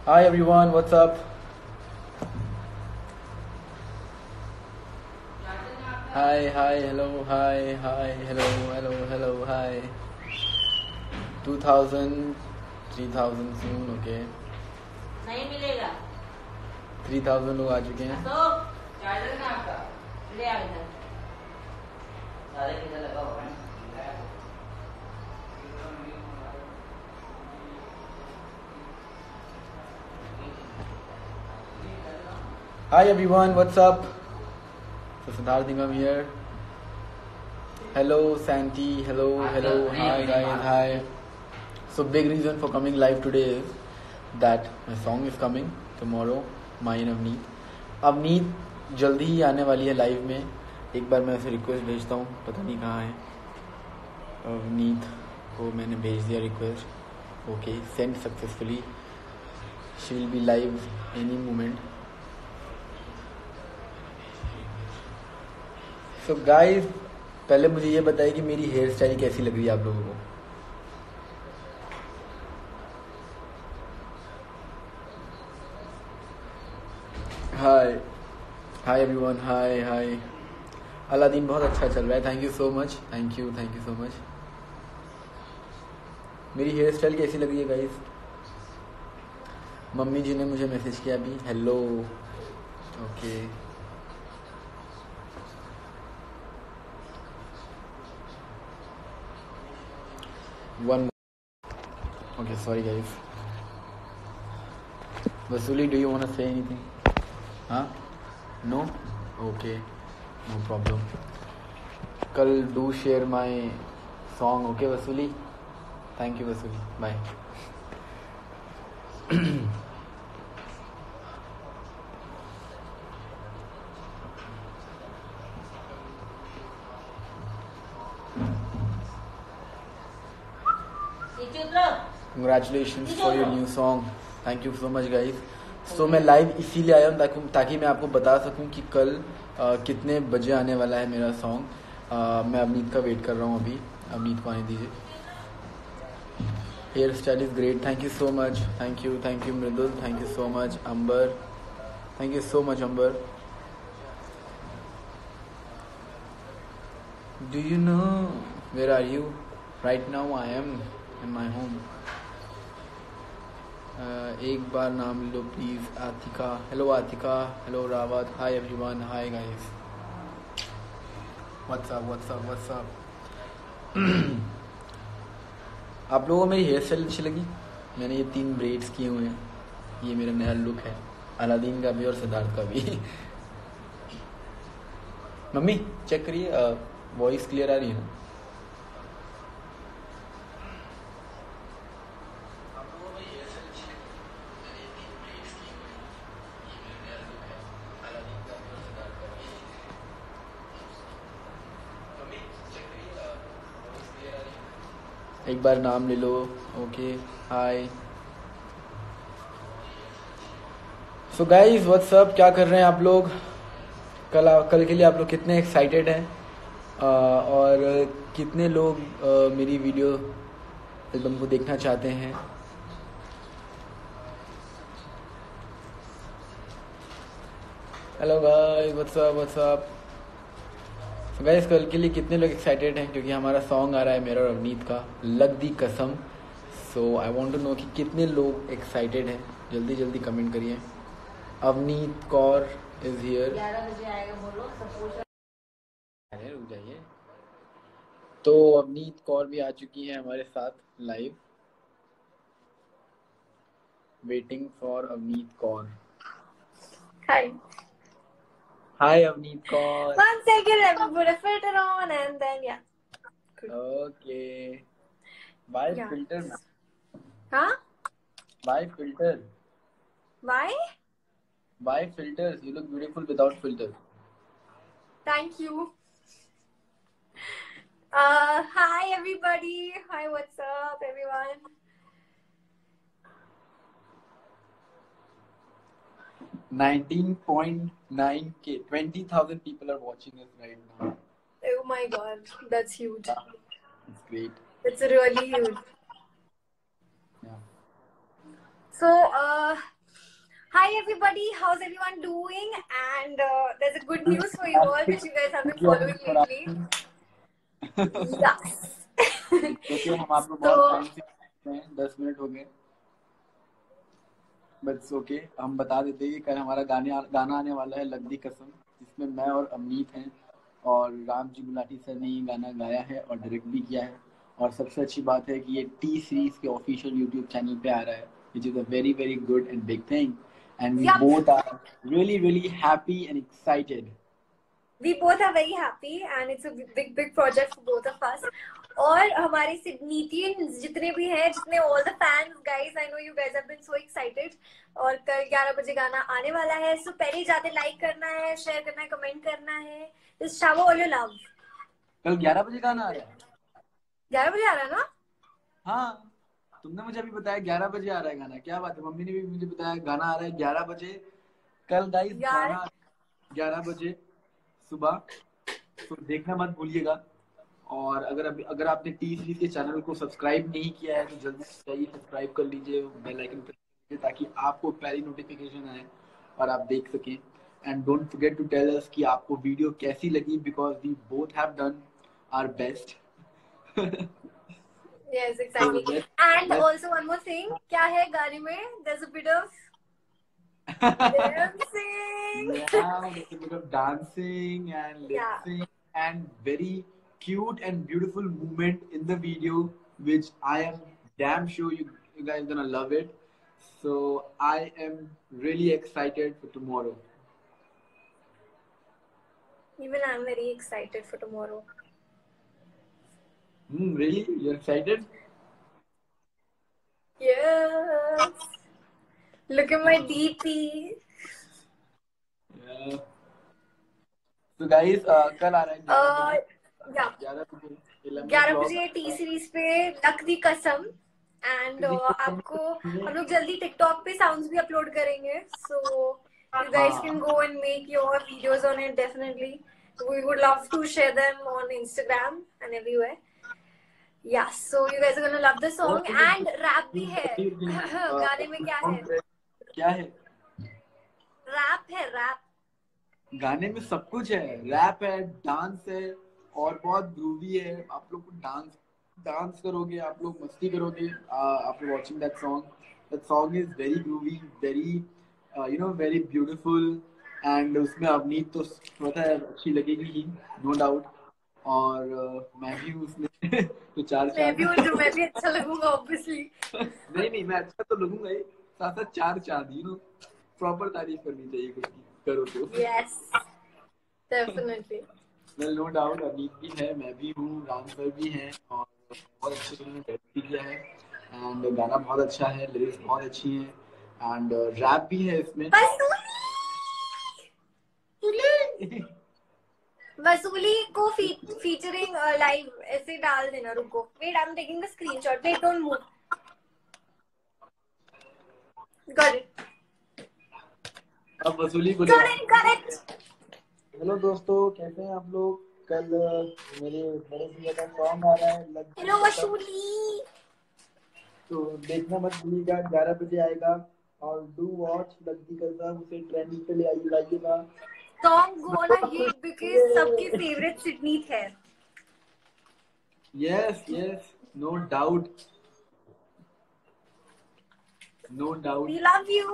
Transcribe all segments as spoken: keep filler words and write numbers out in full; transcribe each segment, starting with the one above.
Hi everyone, what's up? Hi, hi, hello, hi, hi, hello, hello, hello, hi. two thousand, three thousand soon, okay. नहीं मिलेगा. three thousand लोग आ चुके हैं. तो charger कहाँ आपका? ले आ इधर. सारे किधर लगा हुआ है? Hi everyone, what's up? So Siddharth Nigam here. Hello Santi, hello, hello, hi guys, hi. So big reason for coming live today is that my song is coming tomorrow, mine and Avneet. Avneet जल्दी ही आने वाली है live में. एक बार मैं उसे request भेजता हूँ, पता नहीं कहाँ है. अवनीत को मैंने भेज दिया request. Okay, send successfully. She will be live any moment. So guys, पहले मुझे ये बताइए कि मेरी हेयर स्टाइल कैसी लग रही है आप लोगों को. हाय हाय एवरीवन, हाय हाय. अलादीन बहुत अच्छा चल रहा है, thank you so much. Thank you thank you so much. मेरी हेयर स्टाइल कैसी लग रही है गाइस? मम्मी जी ने मुझे मैसेज किया अभी, hello. Okay, one. Okay, sorry guys. Vasooli, do you want to say anything? हाँ, नो, ओके, नो प्रॉब्लम. कल do share my song, okay Vasooli. Thank you Vasooli, bye. Congratulations for your new song. Thank you so much guys. So मैं live इसीलिए आया हूँ ताकि ताकि मैं आपको बता सकूँ कि कल आ, कितने बजे आने वाला है मेरा सॉन्ग. मैं अवनीत का वेट कर रहा हूँ अभी. अवनीत को आने दीजिए. Hair style is great, thank you so much. Thank you thank you Mridul, thank you so much. Ambar, thank you so much Ambar. Do you know where are you? Right now I am in my home. Uh, एक बार नाम लो please. Atika, hello Atika, hello Rawat, hi everyone, hi guys, what's up what's up what's up. आप लोगों को मेरी hair style अच्छी लगी? मैंने ये तीन ब्रेड्स किए हुए हैं, ये मेरा नया लुक है. अलादीन का भी और सिद्धार्थ का भी. मम्मी चेक करिए, वॉइस क्लियर आ रही है? एक बार नाम ले लो. Okay, hi. So guys what's up, क्या कर रहे हैं आप लोग? कल कल के लिए आप लोग कितने एक्साइटेड हैं? uh, और कितने लोग uh, मेरी वीडियो एल्बम को देखना चाहते हैं? Hello guys, what's up what's up. So guys, कल के लिए कितने लोग एक्साइटेड हैं? क्योंकि हमारा सॉन्ग आ रहा है मेरा और अवनीत का, लग दी कसम. So I want to know कि कितने लोग एक्साइटेड हैं. जल्दी जल्दी कमेंट करिए. Avneet Kaur is here. ग्यारह बजे आएगा बोलो. सपोज अरे रुक जाइए. तो अवनीत कौर भी आ चुकी है हमारे साथ live. Waiting for Avneet Kaur. Hi. Hi Avneet Kaur. One second, let me put a filter on and then yeah. Okay, bye Yeah. Filter. Huh? Bye filter. Why? Bye filters, you look beautiful without filter. Thank you. Uh, hi everybody. Hi, what's up, everyone? nineteen point nine k, twenty thousand people are watching us right now. Oh my god, that's huge. It's great. It's really huge. Yeah. So, uh, Hi everybody, how's everyone doing? And uh, there's a good news for you all that you guys have been following lately. Yes. देखिए हम आपको तो बहुत time से हैं, दस minute हो गए, बट ओके हम बता देते हैं कि कल हमारा गाने गाना आने वाला है लग दी कसम, जिसमें मैं और अमनीत हैं और राम जी गुलाटी सर ने ये गाना गाया है और डायरेक्ट भी किया है। और सबसे अच्छी बात है कि ये टी सीरीज के ऑफिशियल यूट्यूब चैनल पे आ रहा है, which is a very very good and big thing, and we Yup. both are really really happy and excited. we both are very happy and it's a big big project for both of us. और हमारे सिडनीटियंस जितने भी हैं, जितने all the fans guys, I know you guys have been so excited. और कल ग्यारह बजे गाना आने वाला है, so पहले जाते लाइक करना है, शेयर करना है, कमेंट करना है, just shower all your love. कल ग्यारह बजे गाना आ रहा है? ग्यारह बजे आ रहा है ना? हाँ, तुमने मुझे अभी बताया ग्यारह बजे आ रहा है गाना, क्या बात है। मम्मी ने भी मुझे बताया गाना आ रहा है ग्यारह बजे कल। गाइस गाना ग्यारह बजे सुबह, तो देखना मत भूलिएगा। और अगर अभी अगर आपने टी सीरीज के चैनल को सब्सक्राइब नहीं किया है तो जल्दी से जाइए सब्सक्राइब कर लीजिए, बेल आइकन प्रेस कीजिए ताकि आपको पहली नोटिफिकेशन आए और आप देख सकें। And don't forget to tell us कि आपको वीडियो कैसी लगी, because we both have done our best. Yes, exactly. So, let's, and let's... also one more thing, क्या है गाने में? There's a bit of dancing. Yeah, there's a bit of dancing and lip Yeah. sync and very cute and beautiful movement in the video, which I am damn sure you, you guys gonna love it. So I am really excited for tomorrow. Even I'm very excited for tomorrow. Hmm, really? You're excited? Yes. Look at my D P. Yeah. So guys, uh, कल आ रहा है Uh, ग्यारह बजे, yeah. ग्यारह बजे T Series पे लक दी कसम। एंड uh, आपको हम लोग जल्दी टिकटॉक पे साउंड्स भी अपलोड करेंगे, so you guys can go and make your videos on it. Definitely we would love to share them on Instagram and everywhere. Yeah, so you guys are gonna love the song and rap भी है। गाने में क्या है? क्या है? Rap है, rap. गाने में सब कुछ है, रैप है, डांस है और बहुत ग्रूवी है। आप लोग को डांस डांस करोगे, आप लोग मस्ती करोगे after watching that song. That song is very groovy, very you know very beautiful. And उसमें अवनीत तो पता है अच्छी लगेगी ही, नो डाउट। और uh, मैं भी उसमें तो चार चार मैं भी हूँ, मैं भी अच्छा लगूंगा ऑब्वियसली। नहीं नहीं मैं अच्छा तो लगूंगा ही, साथ साथ चार चांद, यू नो प्रॉपर तारीफ करनी चाहिए कुछ की करो तो। Yes, definitely. Well, no doubt Aneet भी है, मैं भी हूँ, राम सर भी हैं और बहुत अच्छे से उन्होंने डायरेक्ट किया है। एंड गाना बहुत अच्छा है, लिरिक्स बहुत अच्छी हैं एंड रैप भी है इसमें। वसूली को फी, फीचरिंग लाइव ऐसे डाल देना। रुको, wait I am taking the screenshot, wait don't move. Got it. अब वसूली को got it, got it. Hello दोस्तों, कैसे हैं आप लोग? कल मेरे बड़े भैया का सॉन्ग आ रहा है लग। हेलो वसूली। तो देखना मत भूलिएगा, ग्यारह बजे आएगा और डू वॉच लग दी कसम, उसे ट्रेंडिंग पे ले आइए लाइएगा। Song gonna hit because सबकी फेवरेट सिडनी है। Yes, yes, no doubt, no doubt. We love you.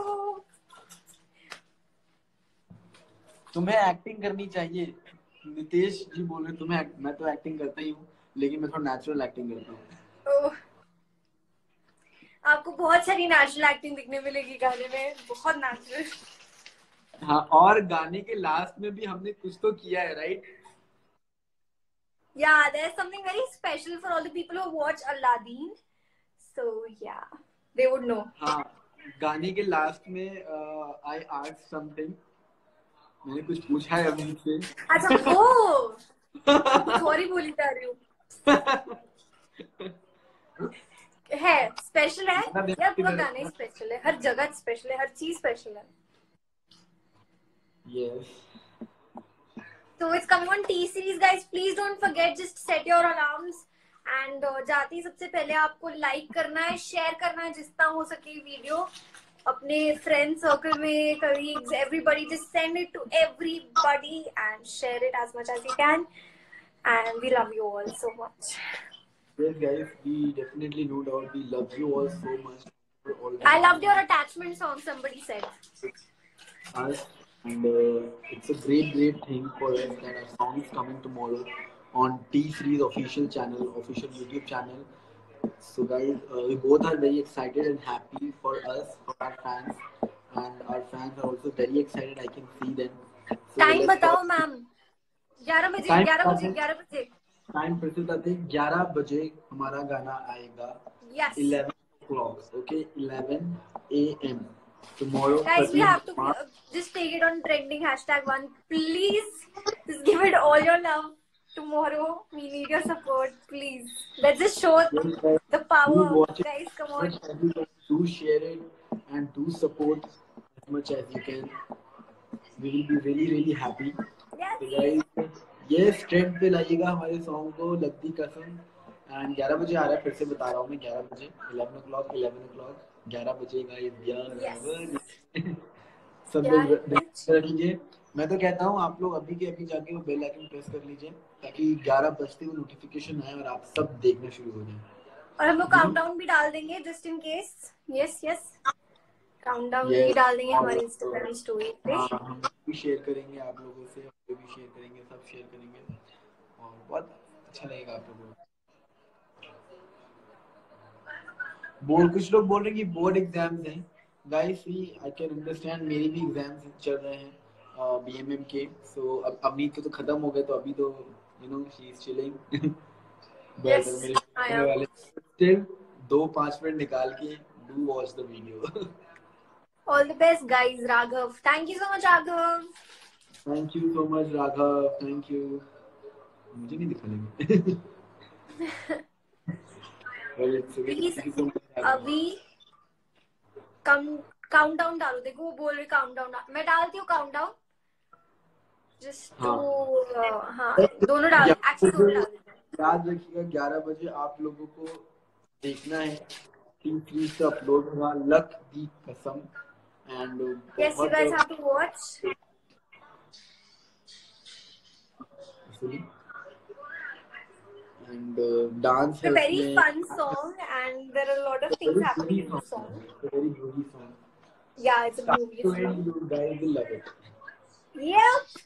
तुम्हें एक्टिंग करनी चाहिए, नितेश जी बोल रहे तुम्हें। मैं तो एक्टिंग करता ही हूँ, लेकिन मैं थोड़ा नेचुरल एक्टिंग करता हूँ। oh. आपको बहुत सारी नेचुरल एक्टिंग दिखने मिलेगी गाने में, बहुत नेचुरल। हाँ, और गाने के लास्ट में भी हमने कुछ तो किया है, right? Yeah, there's something very special for all the people who watch Aladdin. So yeah, they would know. हाँ, गाने के लास्ट में आई आस्क्ड समथिंग, मैंने कुछ पूछा है अभी से। अच्छा, ओ कुछ और ही बोली जा रही हूँ। है स्पेशल है यार, पूरा गाना ही स्पेशल है, हर जगह स्पेशल है, हर चीज स्पेशल है। Yes. So it's coming on T series guys, please don't forget, just set your alarms and uh, जाते ही सबसे पहले आपको लाइक करना है, शेयर करना है जितना हो सके वीडियो, अपने friend circle में, colleagues, everybody, just send it to everybody and share it as much as you can. And we love you all so much. Yes, guys, we definitely, no doubt, we love you all so much. I loved your attachment song, somebody said. Us, and uh, it's a great, great thing for us that our song is coming tomorrow on T Series official channel, official YouTube channel. So, guys, uh, we both are very excited and happy for us, for our fans, and our fans are also very excited. I can see them. So, Time let's बताओ start. Ma'am. ग्यारह बजे, Time ग्यारह बजे, बताते हैं. ग्यारह बजे. Time फिर से बताते हैं. ग्यारह बजे हमारा गाना आएगा. Yes. eleven o'clock. Okay, eleven a m tomorrow. Guys, we have to thirteenth March. uh, just take it on trending hashtag one. Please, just give it all your love. Tomorrow, we need your support. Please, let's just show Yes, guys. the Do power. watch it Guys, come as on. much as you can. Do share it and do support as much as you can. We will be really, really happy. Yes. So guys, yes, trend पे लाइएगा हमारे song को, लगती कसम. And ग्यारह बजे आ रहा है, फिर से बता रहा हूँ मैं, ग्यारह बजे, eleven o'clock, eleven o'clock, ग्यारह बजे गाइस, ग्यारह Yes. बजे. सब क्या लोग है register कर लीजिए. मैं तो कहता हूँ आप लोग अभी के अभी जाके वो बेल आइकन प्रेस कर लीजिए ताकि ग्यारह बजते हुए नोटिफिकेशन आए और आप सब देखना शुरू हो जाए. और हम लोग काउंटडाउन भी डाल देंगे just in case. Yes, yes. Countdown Yes. भी डाल देंगे हमारी और- इंस्टाग्राम स्टोरी पे. हाँ, हम भी शेयर करेंगे आप लोगों से, हम लोग भी शेयर करेंगे, सब शेयर करेंगे और बहुत अच्छा लगेगा आप लोगों को. बोल कुछ लोग बोल रहे हैं कि बोर्ड एग्जाम्स हैं. Guys, we I can understand, मेरी भी एग्जाम्स चल रहे हैं बीएमएम के. सो अब अभी तो, तो खत्म हो गए, तो अभी तो you know she is chilling. Yes, मेरे I होने am. वाले स्टिल दो पाँच मिनट निकाल के do watch the video. All the best, guys. Raghav. Thank you so much, Raghav. Thank you so much Raghav, thank you. मुझे नहीं दिखा लेंगे. well, it's okay. Please, Thank you so much, Raghav. अभी कम काउंटडाउन डालो. देखो वो बोल रहे काउंटडाउन. मैं डालती हूँ काउंटडाउन. जस्ट हाँ. टू हाँ दोनों डाल. एक्चुअली दोनों डाल देते हैं. याद रखिएगा ग्यारह बजे आप लोगों को देखना है. टीम थ्री से अपलोड होगा लक दी कसम. And Yes, you guys have to watch. And dance It's a very fun song and there are a lot of things happening in the song. It's a very groovy song. Yeah, it's a Start movie to song. end, you guys will love it. Yep.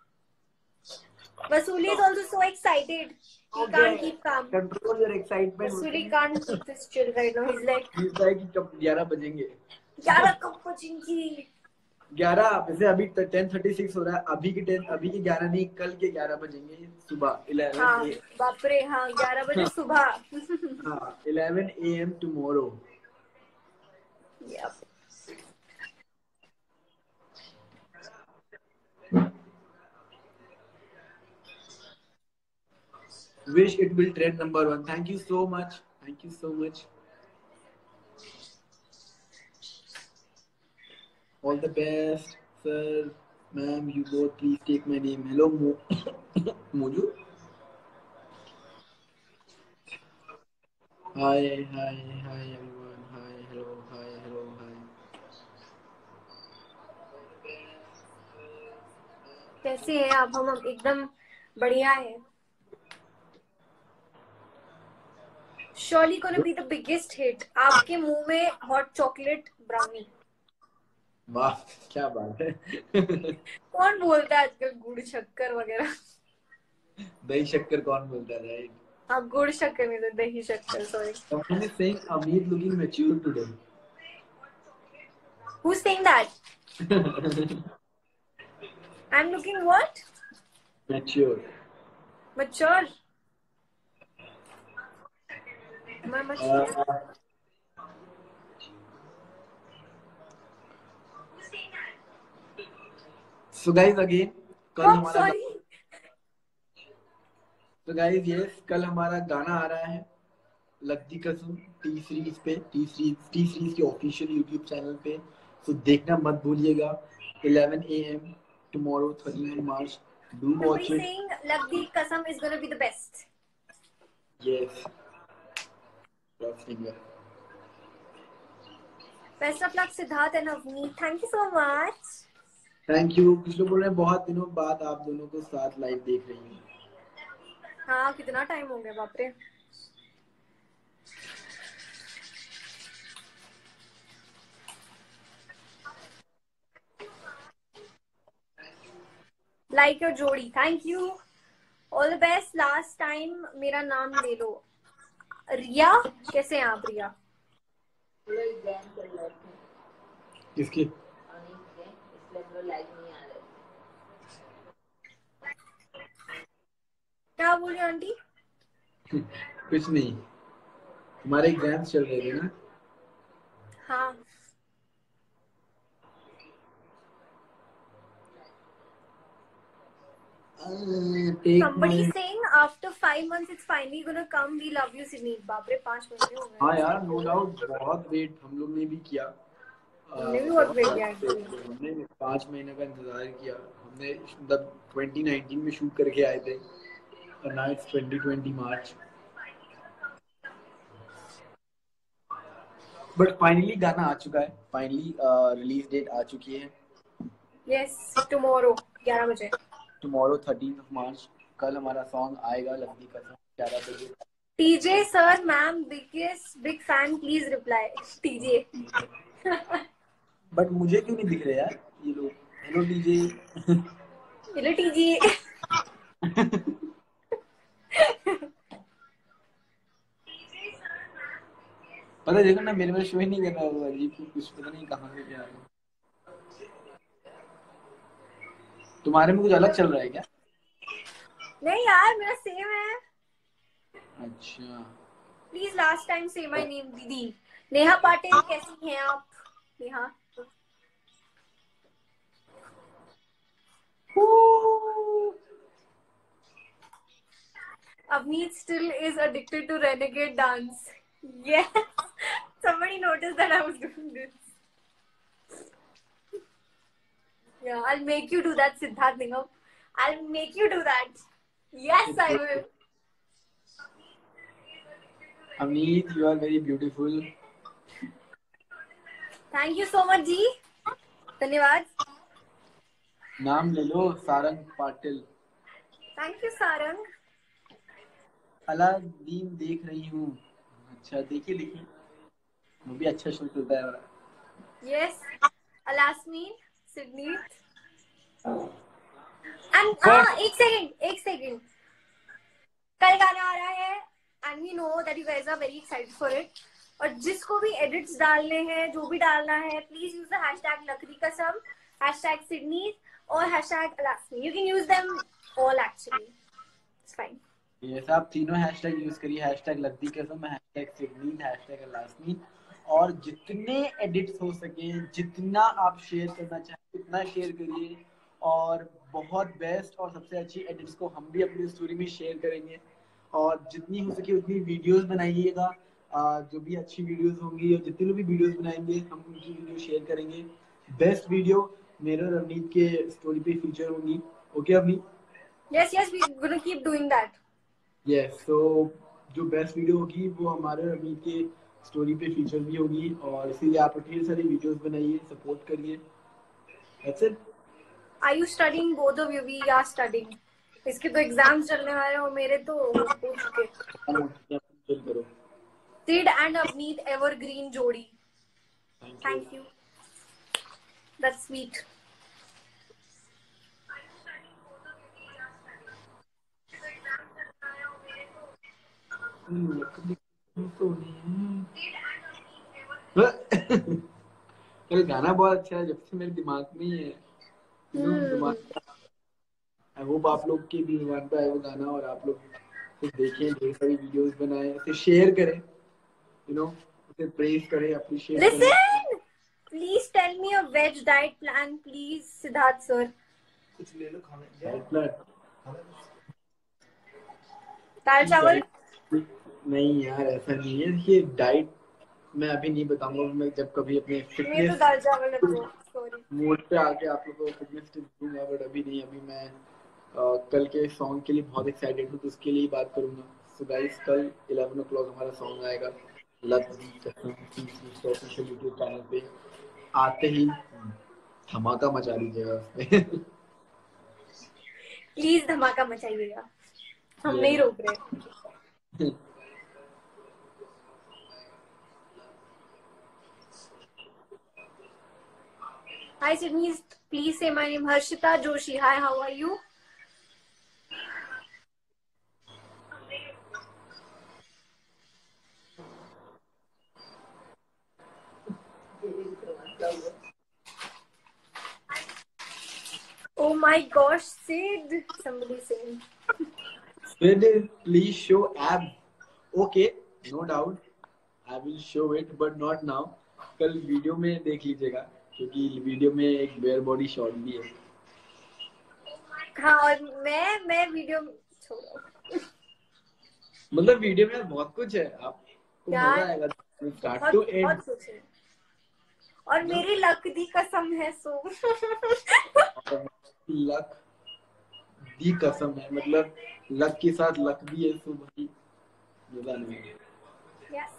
Vasuli is also so excited. He Okay. can't keep calm. Control your excitement. Vasuli can't keep this chill right now. He's like, He's like कब ग्यारह बजेंगे. ग्यारह कब बजेंगी? ग्यारह वैसे अभी ten thirty six हो रहा है. अभी के टेन अभी के ग्यारह नहीं, कल के ग्यारह बजेंगे सुबह इलेवन. हाँ बाप रे. हाँ ग्यारह बजे सुबह. हाँ eleven A M tomorrow. Yep. Wish it will trend number one. Thank you so much. Thank you so much. All the best, sir, ma'am. You both please take my name. Hello, Mo. Moju. Hi, hi, hi, everyone. Hi, hello, hi, hello, hi. कैसे हैं आप? हम हम एकदम बढ़िया है. Surely gonna be the biggest hit. आपके मुंह में hot chocolate brownie. वाह क्या बात है. कौन बोलता है आजकल गुड़ शक्कर वगैरह? दही शक्कर कौन बोलता है, राइट? हाँ गुड़ शक्कर नहीं तो दही शक्कर. Sorry. Someone is saying Amit looking mature today. Who's saying that? I'm looking what? Mature. Mature. Am I mature? Uh, so guys again कल Oh, हमारा sorry. तो गाइस यस कल हमारा गाना आ रहा है लगती कसम टी सीरीज पे. टी सीरीज टी सीरीज के ऑफिशियल यूट्यूब चैनल पे. तो देखना मत भूलिएगा. eleven a m tomorrow thirteenth March. Do watch Somebody it. saying Lagdi Kasam is gonna be the best. Yes. Cross finger. Best of luck Siddharth and Avneet, thank you so much. Thank you. कुछ लोग बोल रहे हैं बहुत दिनों बाद आप दोनों को साथ लाइव देख रही हूँ। हाँ, कितना टाइम हो गया, बाप रे। लाइक योर जोड़ी, thank you, all the best. Last time मेरा नाम ले लो। रिया, कैसे हैं आप रिया? किसकी? क्या बोली आंटी? कुछ नहीं, हमारे एग्जाम्स चल रहे थे ना। हाँ। Somebody saying after five months it's finally gonna come. We love you, Sydney. बाप रे, पांच महीने हो गए। हाँ यार, नो डाउट, बहुत वेट हम लोग ने भी किया। हमने भी बहुत वेट किया। हमने पाँच महीने का इंतजार किया। हमने मतलब ट्वेंटी नाइनटीन में शूट करके आए थे और now it's twenty twenty March. But finally गाना आ चुका है, फाइनली रिलीज डेट आ चुकी है। यस, टुमारो ग्यारह बजे। टुमारो थर्टीन ऑफ मार्च, कल हमारा सॉन्ग आएगा लक्दी का सॉन्ग ग्यारह बजे। TJ sir ma'am biggest big fan, please reply. TJ but मुझे क्यों नहीं दिख रहे यार ये लोग? Hello TJ. Hello TJ. पता देखो ना, मेरे में शो ही नहीं कर रहा होगा, अजीब कुछ पता नहीं कहाँ से क्या है। तुम्हारे में कुछ अलग चल रहा है क्या? नहीं यार, मेरा सेम है। अच्छा, please last time say my name. दीदी नेहा पाटिल, कैसी हैं आप? Neha, Avneet still is addicted to renegade dance. Yes, somebody noticed that I was doing this. Yeah, I'll make you do that, Siddharth Nigam. I'll make you do that. Yes, I will. Avneet, you are very beautiful. Thank you so much, जी। धन्यवाद। नाम ले लो, Sarang Patil. Thank you, Sarang. Aladdin देख रही हूँ। अच्छा, देखिए देखिए, वो भी अच्छा शो चलता है। Yes, Alasmin, Sydney. And ah, एक सेकंड, एक सेकंड। कल गाना आ रहा है and we know that you guys are very excited for it. और जिसको भी एडिट्स डालने हैं, जो भी डालना है, प्लीज यूज द हैशटैग लकड़ी कसम, हैशटैग सिडनी और हैशटैग अलास्मी। You can use them all actually, it's fine. ये आप तीनों हैशटैग यूज करिए, हैशटैग लकड़ी कसम, हैशटैग सिडनी, हैशटैग अलास्मी, और जितने एडिट्स हो सके, जितना आप शेयर करना चाहें उतना शेयर करिए। और बहुत बेस्ट और सबसे अच्छी एडिट्स को हम भी अपनी स्टोरी में शेयर करेंगे, और जितनी हो सके उतनी वीडियोस बनाइएगा। जो भी अच्छी वीडियोस होंगी और जितने लोग भी वीडियोस बनाएंगे हम उनकी वीडियो शेयर करेंगे। बेस्ट वीडियो मेरे और अवनीत के स्टोरी पे फीचर होंगी। Okay Avneet? Yes yes, we gonna keep doing that. Yes, so जो बेस्ट वीडियो होगी वो हमारे और अवनीत के स्टोरी पे फीचर भी होगी, और इसीलिए आप ढेर सारी वीडियोस बनाइए, सपोर्ट करिए। That's it. Are you studying? Both of you we are studying. इसके तो एग्जाम्स चलने वाले हैं और मेरे तो हो चुके। करो। Sid and Avneet evergreen जोड़ी। Thank you. That's sweet. कल गाना बहुत अच्छा है, जब से मेरे दिमाग में ही है। दिमाग, आई होप आप लोग के भी दिमाग पे आए वो गाना, और आप लोग उसे देखें, ढेर सारी वीडियोस बनाएं, उसे शेयर करें, यू नो, उसे प्रेज करें, अप्रिशिएट करें। Listen, please tell me a veg diet plan, please, Siddharth sir. कुछ ले लो खाने। Diet plan? दाल चावल? नहीं यार, ऐसा नहीं है। ये डाइट मैं अभी नहीं बताऊंगा, मैं जब कभी अपने मैं तो दाल चावल है तो सॉरी। मोड पे आके आप लोगों को फिटनेस टिप्स दूंगा, बट अभी नहीं। अभी मैं आ, कल के सॉन्ग के लिए बहुत एक्साइटेड हूँ, तो उसके लिए बात करूंगा। सो गाइस, कल इलेवन ओ क्लॉक हमारा सॉन्ग आएगा लग दी कसम की ऑफिशियल यूट्यूब चैनल पे आते ही धमाका मचा दीजिएगा उसमें। प्लीज धमाका मचाइएगा, हम नहीं रोक रहे। Hi Sydney, please say my name. Harshita Joshi. Hi, how are you? Oh my gosh, Sid. Somebody saying. Sid, please show ab. Okay, no doubt. I will show it, but not now. कल video में देख लीजिएगा, क्योंकि video में एक bear body shot भी है। हाँ, और मैं मैं वीडियो छोड़ो। मतलब वीडियो में बहुत कुछ है, आपको मजा यार आएगा स्टार्ट बहुत टू एंड। बहुत कुछ है, और मेरी लक दी कसम है सो। लक दी कसम है, मतलब लक के साथ लक भी है, सो भाई मजा नहीं है। Yes.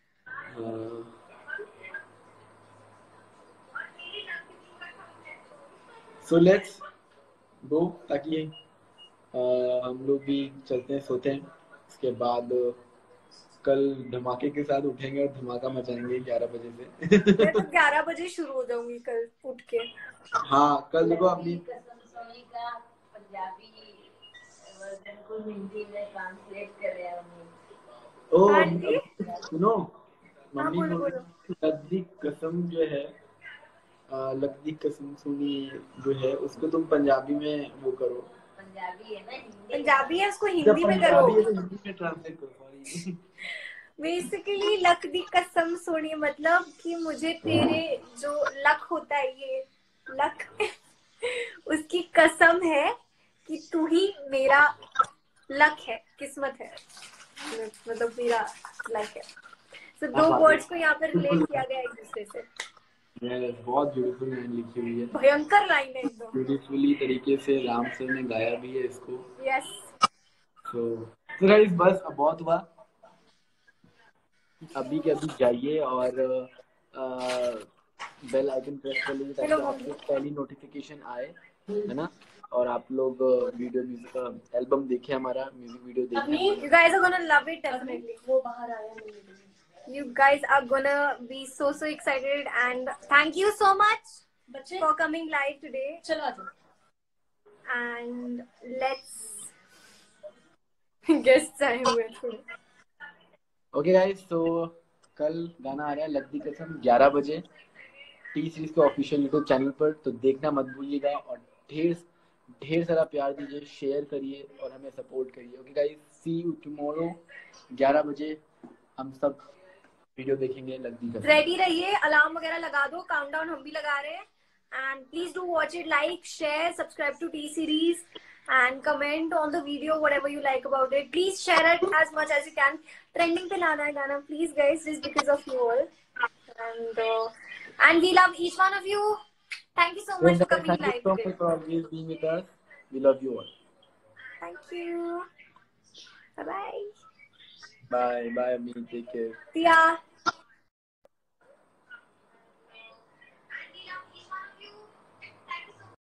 सो लेट्स गो, ताकि uh, हम लोग भी चलते हैं, सोते हैं। उसके बाद कल धमाके के साथ उठेंगे और धमाका मचाएंगे ग्यारह बजे से। मैं तो ग्यारह बजे शुरू हो जाऊंगी कल उठ के। हाँ, कल देखो अपनी पंजाबी वर्जन को हिंदी में ट्रांसलेट कर रहे हैं। ओ हाँ जी? सुनो, हाँ मम्मी बोलो बोल बोलो। लद्दी कसम जो है, लद्दी कसम सुनी जो है, उसको तुम पंजाबी में वो करो। पंजाबी है ना, हिंदी पंजाबी है, उसको जब हिंदी में करो। पंजाबी है तो हिंदी में ट्रांसलेट करो, सॉरी। बेसिकली लक दी कसम सोनी, मतलब कि मुझे तेरे जो लक होता है, ये लक उसकी कसम है कि तू ही मेरा लक है, किस्मत है, मतलब मेरा लक है। तो दो वर्ड्स को यहाँ पे रिलेट किया गया एक दूसरे से। बहुत ब्यूटीफुल लाइन लिखी हुई है, भयंकर लाइन है एकदम। ब्यूटीफुली तरीके से राम सर ने गाया भी है इसको। यस। तो तो गाइस बस अब बहुत हुआ, अभी के अभी जाइए और बेल आइकन प्रेस कर लीजिए ताकि आपको पहली नोटिफिकेशन आए, है ना। और आप लोग वीडियो म्यूजिक एल्बम देखें, हमारा म्यूजिक वीडियो देखें। You guys are gonna love it definitely. वो बाहर आया। You guys are gonna be so so excited, and thank you so much for coming live today. चलो आ जाओ। And let's guests आए हुए थोड़े। ओके गाइस, तो कल गाना आ रहा है लद्दी कसम ग्यारह बजे टी सीरीज के ऑफिशियल यूट्यूब चैनल पर, तो देखना मत भूलिएगा और ढेर ढेर सारा प्यार दीजिए, शेयर करिए और हमें सपोर्ट करिए। Okay guys, see you tomorrow ग्यारह बजे हम सब वीडियो देखेंगे लद्दी कसम। रेडी रहिए, अलार्म वगैरह लगा दो, काउंटडाउन हम भी लगा रहे हैं। And please do watch it, like, share, subscribe to T series, and comment on the video whatever you like about it. Please share it as much as you can. Trending पे लाना है गाना, please guys, just because of you all. And uh, and we love each one of you. Thank you so much for coming Thank you live so today. much for always being with us. We love you all. Thank you. Bye bye. Bye bye, Ami. Take care. Tia.